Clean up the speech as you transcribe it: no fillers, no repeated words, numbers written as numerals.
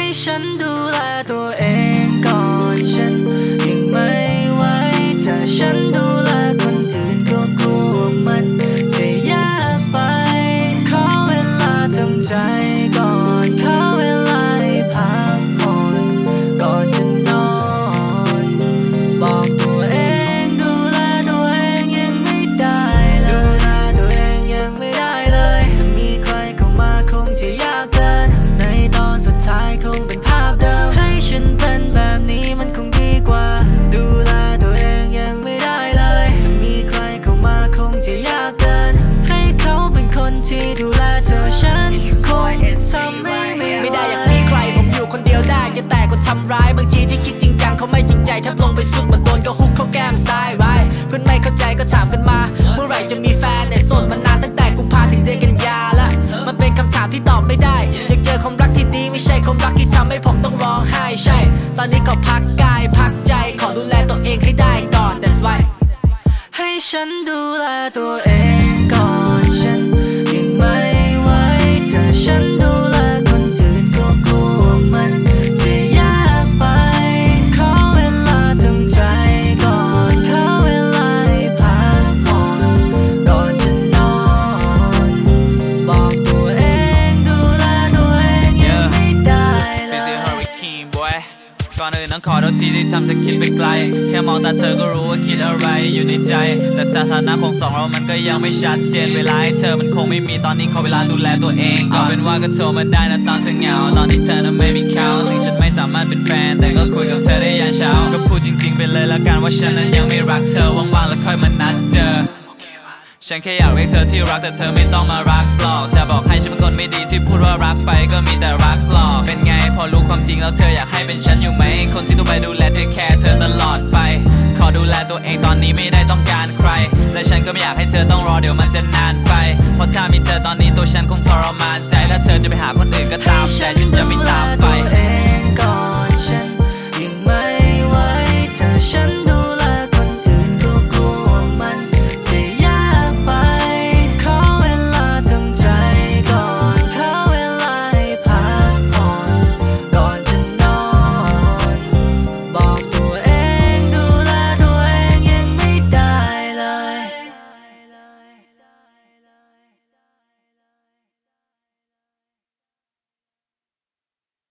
ฉันดูแลตัวเองก่อนฉันยังไม่ไหวถ้าฉันดูแลคนอื่นก็กลัวมันจะยากไปขอเวลาทำใจก่อนขอเวลาให้พักผ่อนก่อนจะนอนบอกตัวเองดูแลตัวเองยังไม่ได้เลยดูแลตัวเองยังไม่ได้เลยจะมีใครเข้ามาคงจะยากเกินในตอนสุดท้ายคงเป็นภาพเดิมให้ฉันเป็นแบบนี้มันคงดีกว่าดูแลตัวเองยังไม่ได้เลยจะมีใครเข้ามาคงจะยากเกินให้เขาเป็นคนที่ดูแลเธอฉันคงทำให้ไม่ได้อยากมีใครผมอยู่คนเดียวได้จะแต่คนทำร้ายบางทีที่คิดจริงจังเขาไม่จริงใจทับลงไปสุดมันโดนก็ฮุกเข้าแก้มซ้ายไรเพื่อนไม่เข้าใจก็ถามกันมาเมื่อไหร่จะมีแฟนเนี่ยโสดมานานตั้งแต่กุมภาถึงเดือนกันยาละมันเป็นคำถามที่ตอบไม่ได้อยากเจอความรักที่ดีไม่ใช่ความรักที่ทำให้ผมต้องร้องไห้ใช่ตอนนี้ก็พักกายพักใจขอดูแลตัวเองให้ได้ก่อน That's why ให้ฉันดูแลตัวเองก่อนฉันยังไม่ไหวถ้าฉันดูแลคนอื่นก็กลัวมันจะยากไปขอเวลาทำใจก่อนขอเวลาให้พักผ่อนก่อนจะนอนบอกตัวเองดูแลตัวเองยังไม่ได้เลย Hurricane boy ก่อนอื่นต้องขอโทษทีที่ทำเธอคิดไปไกลแค่มองตาเธอก็รู้ว่าคิดอะไรอยู่ในใจแต่สถานะของสองเรามันก็ยังไม่ชัดเจนเวลาให้เธอมันคงไม่มีตอนนี้ขอเวลาดูแลตัวเองเอาเป็นว่าก็โทรมาได้นะตอนเธอเหงาตอนที่เธอนั้นไม่มีเขาถึงฉันไม่สามารถเป็นแฟนแต่ก็คุยกับเธอได้ยันเช้าก็พูดจริงๆไปเลยละกันว่าฉันนั้นยังไม่รักเธอว่างๆแล้วค่อยมานัดเจอฉันแค่อยากเรียกเธอที่รักแต่เธอไม่ต้องมารักหรอกจะบอกให้ฉันเป็นคนไม่ดีที่พูดว่ารักไปก็มีแต่รักหลอกเป็นไงพอรู้ความจริงแล้วเธออยากให้เป็นฉันอยู่ไหมคนที่ต้องไปดูแลเธอแค่เธอตลอดไปขอดูแลตัวเองตอนนี้ไม่ได้ต้องการใครและฉันก็ไม่อยากให้เธอต้องรอเดี๋ยวมันจะนานไปเพราะถ้ามีเธอตอนนี้ตัวฉันคงทรมานใจและเธอจะไปหาคนอื่นก็ตามแต่ฉันจะไม่ตามไป